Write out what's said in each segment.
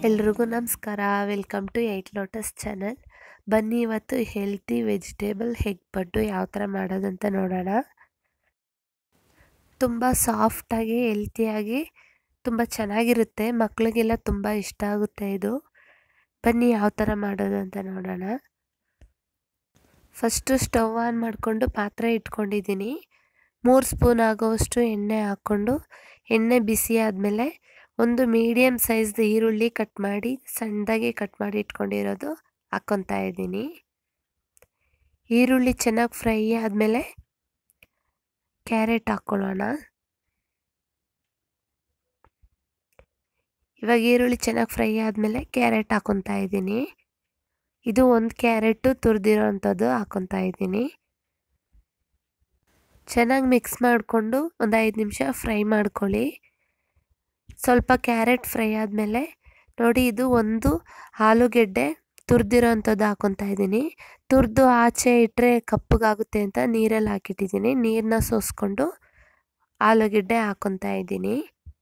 ಎಲ್ರಿಗೂ ನಮಸ್ಕಾರ. Welcome to eight lotus channel. ಬನ್ನಿ ಇವತ್ತು ಹೆಲ್ತಿ ವೆಜಿಟೇಬಲ್ ಎಗ್ ಪಡ್ಡು ಯಾವ ಥರ ಮಾಡೋದಂತ ನೋಡೋಣ. ತುಂಬ ಸಾಫ್ಟಾಗಿ ಹೆಲ್ತಿಯಾಗಿ ತುಂಬ ಚೆನ್ನಾಗಿರುತ್ತೆ, ಮಕ್ಕಳಿಗೆಲ್ಲ ತುಂಬ ಇಷ್ಟ ಆಗುತ್ತೆ ಇದು. ಬನ್ನಿ ಯಾವ ಥರ ಮಾಡೋದಂತ ನೋಡೋಣ. ಫಸ್ಟು ಸ್ಟವ್ ಆನ್ ಮಾಡಿಕೊಂಡು ಪಾತ್ರೆ ಇಟ್ಕೊಂಡಿದ್ದೀನಿ. 3 ಸ್ಪೂನ್ ಆಗೋವಷ್ಟು ಎಣ್ಣೆ ಹಾಕ್ಕೊಂಡು ಎಣ್ಣೆ ಬಿಸಿ ಆದಮೇಲೆ ಒಂದು ಮೀಡಿಯಮ್ ಸೈಜ್ದು ಈರುಳ್ಳಿ ಕಟ್ ಮಾಡಿ ಸಣ್ಣದಾಗಿ ಕಟ್ ಮಾಡಿ ಇಟ್ಕೊಂಡಿರೋದು ಹಾಕ್ಕೊತಾ ಇದ್ದೀನಿ. ಈರುಳ್ಳಿ ಚೆನ್ನಾಗಿ ಫ್ರೈ ಆದಮೇಲೆ ಕ್ಯಾರೆಟ್ ಹಾಕ್ಕೊಳ್ಳೋಣ. ಇವಾಗ ಈರುಳ್ಳಿ ಚೆನ್ನಾಗಿ ಫ್ರೈ ಆದಮೇಲೆ ಕ್ಯಾರೆಟ್ ಹಾಕ್ಕೊತಾ ಇದ್ದೀನಿ. ಇದು ಒಂದು ಕ್ಯಾರೆಟು ತುರಿದಿರೋ ಅಂಥದ್ದು ಹಾಕ್ಕೊತಾ ಇದ್ದೀನಿ. ಚೆನ್ನಾಗಿ ಮಿಕ್ಸ್ ಮಾಡಿಕೊಂಡು ಒಂದು 5 ನಿಮಿಷ ಫ್ರೈ ಮಾಡ್ಕೊಳ್ಳಿ. ಸ್ವಲ್ಪ ಕ್ಯಾರೆಟ್ ಫ್ರೈ ಆದಮೇಲೆ ನೋಡಿ, ಇದು ಒಂದು ಆಲೂಗೆಡ್ಡೆ ತುರಿದಿರೋ ಅಂಥದ್ದು ಹಾಕ್ಕೊತಾ ಇದ್ದೀನಿ. ತುರಿದು ಆಚೆ ಇಟ್ಟರೆ ಕಪ್ಪಗಾಗುತ್ತೆ ಅಂತ ನೀರಲ್ಲಿ ಹಾಕಿಟ್ಟಿದ್ದೀನಿ. ನೀರನ್ನ ಸೋಸ್ಕೊಂಡು ಆಲೂಗೆಡ್ಡೆ ಹಾಕ್ಕೊತಾ ಇದ್ದೀನಿ.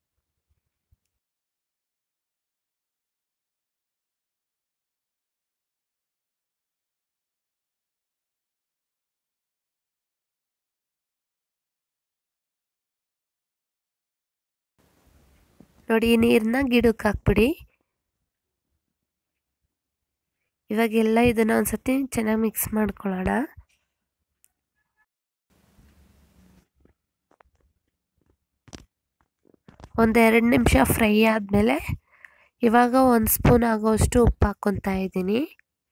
ನೋಡಿ, ಈ ನೀರನ್ನ ಗಿಡಕ್ಕೆ ಹಾಕ್ಬಿಡಿ. ಇವಾಗೆಲ್ಲ ಇದನ್ನು ಒಂದ್ಸತಿ ಚೆನ್ನಾಗಿ ಮಿಕ್ಸ್ ಮಾಡ್ಕೊಳ್ಳೋಣ. ಒಂದು 2 ನಿಮಿಷ ಫ್ರೈ ಆದಮೇಲೆ ಇವಾಗ 1 ಸ್ಪೂನ್ ಆಗೋವಷ್ಟು ಉಪ್ಪು ಹಾಕ್ಕೊತಾ ಇದ್ದೀನಿ.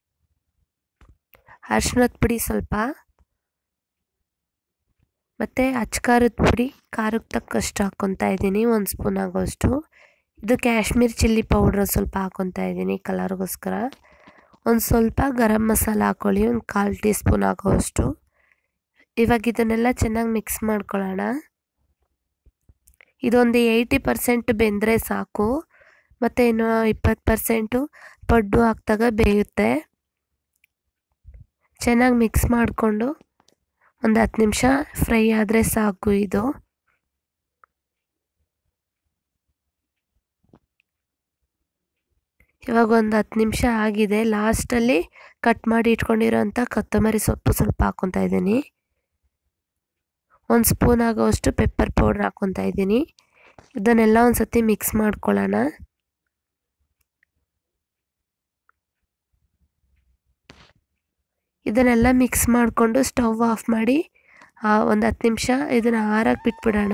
ಅರಿಶಿನದ ಪುಡಿ ಸ್ವಲ್ಪ, ಮತ್ತು ಅಚ್ಕಾರದ ಪುಡಿ ಖಾರಕ್ಕೆ ತಕ್ಕಷ್ಟು ಹಾಕ್ಕೊತಾ ಇದ್ದೀನಿ, 1 ಸ್ಪೂನ್ ಆಗೋವಷ್ಟು. ಇದು ಕಾಶ್ಮೀರ್ ಚಿಲ್ಲಿ ಪೌಡ್ರ್ ಸ್ವಲ್ಪ ಹಾಕ್ಕೊತಾ ಇದ್ದೀನಿ ಕಲರ್ಗೋಸ್ಕರ. ಒಂದು ಸ್ವಲ್ಪ ಗರಂ ಮಸಾಲ ಹಾಕ್ಕೊಳ್ಳಿ, ಒಂದು 1/4 ಟೀ ಸ್ಪೂನ್ ಆಗೋವಷ್ಟು. ಇವಾಗ ಇದನ್ನೆಲ್ಲ ಚೆನ್ನಾಗಿ ಮಿಕ್ಸ್ ಮಾಡ್ಕೊಳ್ಳೋಣ. ಇದೊಂದು 80% ಬೆಂದರೆ ಸಾಕು, ಮತ್ತು ಇನ್ನು 20% ಪಡ್ಡು ಹಾಕಿದಾಗ ಬೇಯುತ್ತೆ. ಚೆನ್ನಾಗಿ ಮಿಕ್ಸ್ ಮಾಡಿಕೊಂಡು ಒಂದು 10 ನಿಮಿಷ ಫ್ರೈ ಆದರೆ ಸಾಕು ಇದು. ಇವಾಗ ಒಂದು 10 ನಿಮಿಷ ಆಗಿದೆ. ಲಾಸ್ಟಲ್ಲಿ ಕಟ್ ಮಾಡಿ ಇಟ್ಕೊಂಡಿರೋಂಥ ಕೊತ್ತಂಬರಿ ಸೊಪ್ಪು ಸ್ವಲ್ಪ ಹಾಕ್ಕೊತಾ ಇದ್ದೀನಿ. 1 ಸ್ಪೂನ್ ಆಗೋವಷ್ಟು ಪೆಪ್ಪರ್ ಪೌಡ್ರ್ ಹಾಕ್ಕೊತಾ ಇದ್ದೀನಿ. ಇದನ್ನೆಲ್ಲ ಒಂದು ಸತಿ ಮಿಕ್ಸ್ ಮಾಡ್ಕೊಳ್ಳೋಣ. ಇದನ್ನೆಲ್ಲ ಮಿಕ್ಸ್ ಮಾಡಿಕೊಂಡು ಸ್ಟವ್ ಆಫ್ ಮಾಡಿ ಒಂದು 10 ನಿಮಿಷ ಇದನ್ನು ಆರಕ್ಕೆ ಬಿಟ್ಬಿಡೋಣ.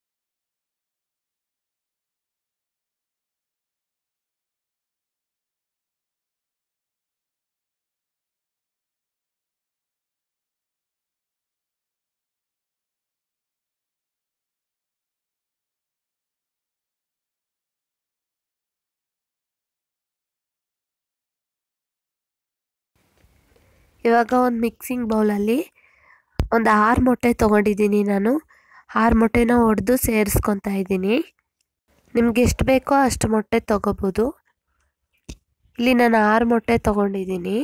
ಇವಾಗ ಒಂದು ಮಿಕ್ಸಿಂಗ್ ಬೌಲಲ್ಲಿ ಒಂದು 6 ಮೊಟ್ಟೆ ತೊಗೊಂಡಿದ್ದೀನಿ ನಾನು. 6 ಮೊಟ್ಟೆನ ಒಡೆದು ಸೇರಿಸ್ಕೊತಾ ಇದ್ದೀನಿ. ನಿಮ್ಗೆ ಎಷ್ಟು ಬೇಕೋ ಅಷ್ಟು ಮೊಟ್ಟೆ ತೊಗೋಬೋದು. ಇಲ್ಲಿ ನಾನು 6 ಮೊಟ್ಟೆ ತೊಗೊಂಡಿದ್ದೀನಿ.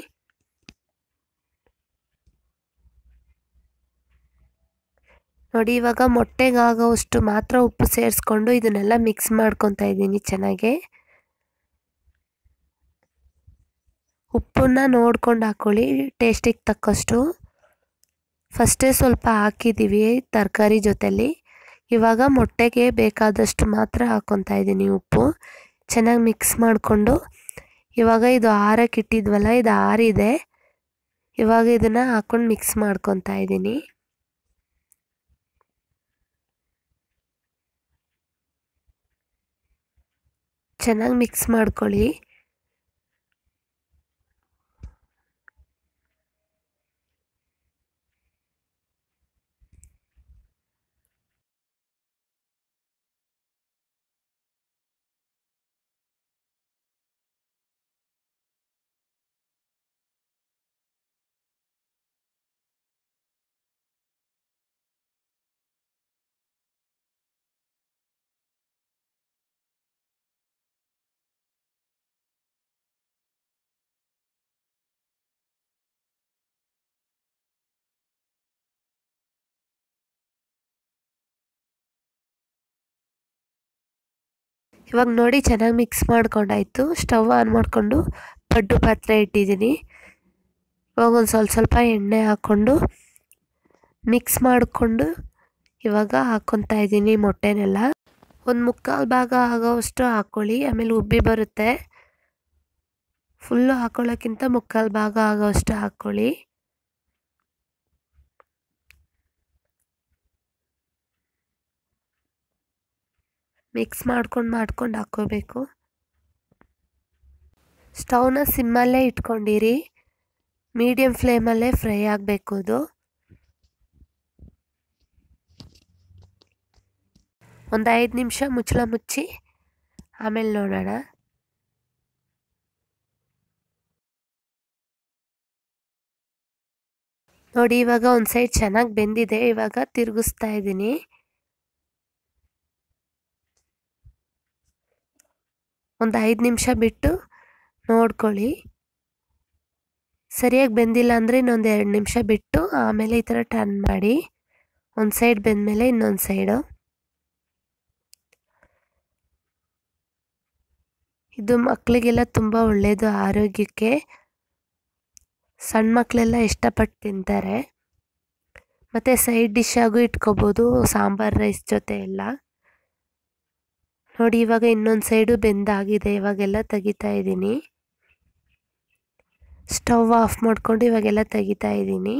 ನೋಡಿ, ಇವಾಗ ಮೊಟ್ಟೆಗಾಗೋವಷ್ಟು ಮಾತ್ರ ಉಪ್ಪು ಸೇರಿಸ್ಕೊಂಡು ಇದನ್ನೆಲ್ಲ ಮಿಕ್ಸ್ ಮಾಡ್ಕೊತಾ ಇದ್ದೀನಿ ಚೆನ್ನಾಗೆ. ಉಪ್ಪನ್ನ ನೋಡ್ಕೊಂಡು ಹಾಕ್ಕೊಳ್ಳಿ, ಟೇಸ್ಟಿಗೆ ತಕ್ಕಷ್ಟು. ಫಸ್ಟೇ ಸ್ವಲ್ಪ ಹಾಕಿದ್ದೀವಿ ತರಕಾರಿ ಜೊತೆಲಿ. ಇವಾಗ ಮೊಟ್ಟೆಗೆ ಬೇಕಾದಷ್ಟು ಮಾತ್ರ ಹಾಕ್ಕೊತಾ ಇದ್ದೀನಿ ಉಪ್ಪು. ಚೆನ್ನಾಗಿ ಮಿಕ್ಸ್ ಮಾಡಿಕೊಂಡು ಇವಾಗ ಇದು ಆರಕ್ಕೆ ಇಟ್ಟಿದ್ವಲ್ಲ, ಇದು ಆರಿದೆ. ಇವಾಗ ಇದನ್ನು ಹಾಕ್ಕೊಂಡು ಮಿಕ್ಸ್ ಮಾಡ್ಕೊತಾ ಇದ್ದೀನಿ. ಚೆನ್ನಾಗಿ ಮಿಕ್ಸ್ ಮಾಡ್ಕೊಳ್ಳಿ. ಇವಾಗ ನೋಡಿ ಚೆನ್ನಾಗಿ ಮಿಕ್ಸ್ ಮಾಡ್ಕೊಂಡಾಯಿತು. ಸ್ಟವ್ ಆನ್ ಮಾಡಿಕೊಂಡು ಪಡ್ಡು ಪಾತ್ರೆ ಇಟ್ಟಿದ್ದೀನಿ. ಇವಾಗ ಒಂದು ಸ್ವಲ್ಪ ಎಣ್ಣೆ ಹಾಕ್ಕೊಂಡು ಮಿಕ್ಸ್ ಮಾಡಿಕೊಂಡು ಇವಾಗ ಹಾಕ್ಕೊತಾ ಇದ್ದೀನಿ ಮೊಟ್ಟೆನೆಲ್ಲ. ಒಂದು ಮುಕ್ಕಾಲು ಭಾಗ ಆಗೋವಷ್ಟು ಹಾಕ್ಕೊಳ್ಳಿ, ಆಮೇಲೆ ಉಬ್ಬಿ ಬರುತ್ತೆ. ಫುಲ್ಲು ಹಾಕ್ಕೊಳ್ಳೋಕ್ಕಿಂತ ಮುಕ್ಕಾಲು ಭಾಗ ಆಗೋವಷ್ಟು ಹಾಕ್ಕೊಳ್ಳಿ. ಮಿಕ್ಸ್ ಮಾಡ್ಕೊಂಡು ಹಾಕ್ಕೋಬೇಕು. ಸ್ಟವ್ನ ಸಿಮ್ಮಲ್ಲೇ ಇಟ್ಕೊಂಡಿರಿ, ಮೀಡಿಯಮ್ ಫ್ಲೇಮಲ್ಲೇ ಫ್ರೈ ಆಗಬೇಕು. ಅದು ಒಂದು 5 ನಿಮಿಷ ಮುಚ್ಚಳ ಮುಚ್ಚಿ ಆಮೇಲೆ ನೋಡೋಣ. ನೋಡಿ ಇವಾಗ ಒಂದು ಸೈಡ್ ಚೆನ್ನಾಗಿ ಬೆಂದಿದೆ. ಇವಾಗ ತಿರುಗಿಸ್ತಾ ಇದ್ದೀನಿ. ಒಂದು 5 ನಿಮಿಷ ಬಿಟ್ಟು ನೋಡ್ಕೊಳ್ಳಿ. ಸರಿಯಾಗಿ ಬೆಂದಿಲ್ಲ ಅಂದರೆ ಇನ್ನೊಂದು 2 ನಿಮಿಷ ಬಿಟ್ಟು ಆಮೇಲೆ ಈ ಥರ ಟರ್ನ್ ಮಾಡಿ. ಒಂದು ಸೈಡ್ ಬೆಂದಮೇಲೆ ಇನ್ನೊಂದು ಸೈಡು. ಇದು ಮಕ್ಕಳಿಗೆಲ್ಲ ತುಂಬ ಒಳ್ಳೆಯದು ಆರೋಗ್ಯಕ್ಕೆ. ಸಣ್ಣ ಮಕ್ಕಳೆಲ್ಲ ಇಷ್ಟಪಟ್ಟು ತಿಂತಾರೆ. ಮತ್ತು ಸೈಡ್ ಡಿಶ್ ಆಗು ಇಟ್ಕೋಬೋದು, ಸಾಂಬಾರು ರೈಸ್ ಜೊತೆ ಎಲ್ಲ. ನೋಡಿ ಇವಾಗ ಇನ್ನೊಂದು ಸೈಡು ಬೆಂದಾಗಿದೆ. ಇವಾಗೆಲ್ಲ ತೆಗಿತಾ ಇದ್ದೀನಿ. ಸ್ಟವ್ ಆಫ್ ಮಾಡಿಕೊಂಡು ಇವಾಗೆಲ್ಲ ತೆಗಿತಾ ಇದ್ದೀನಿ.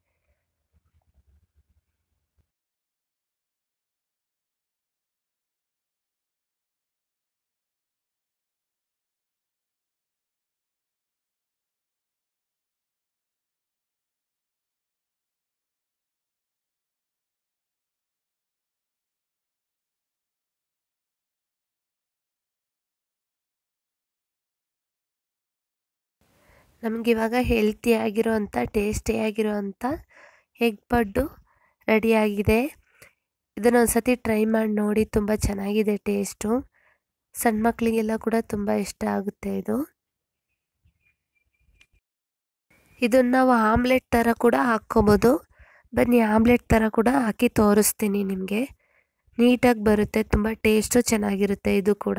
ನಮಗಿವಾಗ ಹೆಲ್ತಿಯಾಗಿರೋವಂಥ ಟೇಸ್ಟಿಯಾಗಿರೋವಂಥ ಎಗ್ ಪಡ್ಡು ರೆಡಿಯಾಗಿದೆ. ಇದನ್ನು ಒಂದು ಸತಿ ಟ್ರೈ ಮಾಡಿ ನೋಡಿ, ತುಂಬ ಚೆನ್ನಾಗಿದೆ ಟೇಸ್ಟು. ಸಣ್ಣ ಮಕ್ಕಳಿಗೆಲ್ಲ ಕೂಡ ತುಂಬ ಇಷ್ಟ ಆಗುತ್ತೆ ಇದು. ಇದನ್ನು ನಾವು ಆಮ್ಲೆಟ್ ಥರ ಕೂಡ ಹಾಕ್ಕೋಬೋದು. ಬನ್ನಿ ಆಮ್ಲೆಟ್ ಥರ ಕೂಡ ಹಾಕಿ ತೋರಿಸ್ತೀನಿ ನಿಮಗೆ. ನೀಟಾಗಿ ಬರುತ್ತೆ, ತುಂಬ ಟೇಸ್ಟು ಚೆನ್ನಾಗಿರುತ್ತೆ ಇದು ಕೂಡ.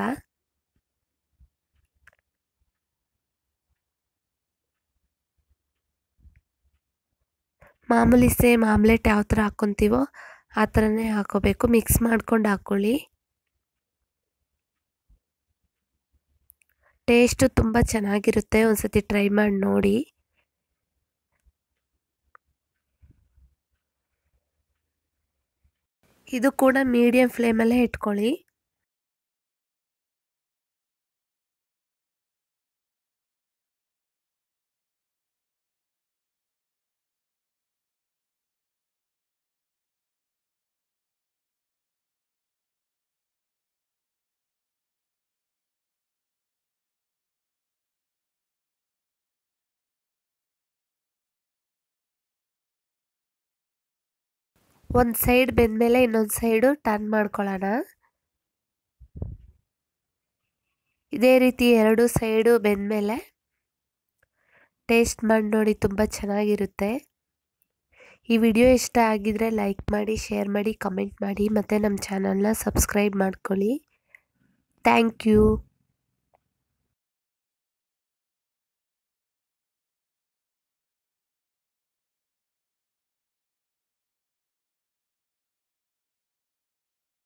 ಮಾಮೂಲಿ ಸೇಮ್ ಆಮ್ಲೆಟ್ ಯಾವ ಥರ ಹಾಕ್ಕೊತೀವೋ ಆ ಥರನೇ ಹಾಕ್ಕೋಬೇಕು. ಮಿಕ್ಸ್ ಮಾಡ್ಕೊಂಡು ಹಾಕ್ಕೊಳ್ಳಿ. ಟೇಸ್ಟು ತುಂಬ ಚೆನ್ನಾಗಿರುತ್ತೆ, ಒಂದು ಸತಿ ಟ್ರೈ ಮಾಡಿ ನೋಡಿ. ಇದು ಕೂಡ ಮೀಡಿಯಮ್ ಫ್ಲೇಮಲ್ಲೇ ಇಟ್ಕೊಳ್ಳಿ. ಒಂದು ಸೈಡ್ ಬೆಂದಮೇಲೆ ಇನ್ನೊಂದು ಸೈಡು ಟರ್ನ್ ಮಾಡ್ಕೊಳ್ಳೋಣ. ಇದೇ ರೀತಿ 2 ಸೈಡು ಬೆಂದಮೇಲೆ ಟೇಸ್ಟ್ ಮಾಡಿ ನೋಡಿ, ತುಂಬ ಚೆನ್ನಾಗಿರುತ್ತೆ. ಈ ವಿಡಿಯೋ ಇಷ್ಟ ಆಗಿದರೆ ಲೈಕ್ ಮಾಡಿ, ಶೇರ್ ಮಾಡಿ, ಕಮೆಂಟ್ ಮಾಡಿ, ಮತ್ತು ನಮ್ಮ ಚಾನಲ್ನ ಸಬ್ಸ್ಕ್ರೈಬ್ ಮಾಡ್ಕೊಳ್ಳಿ. Thank you.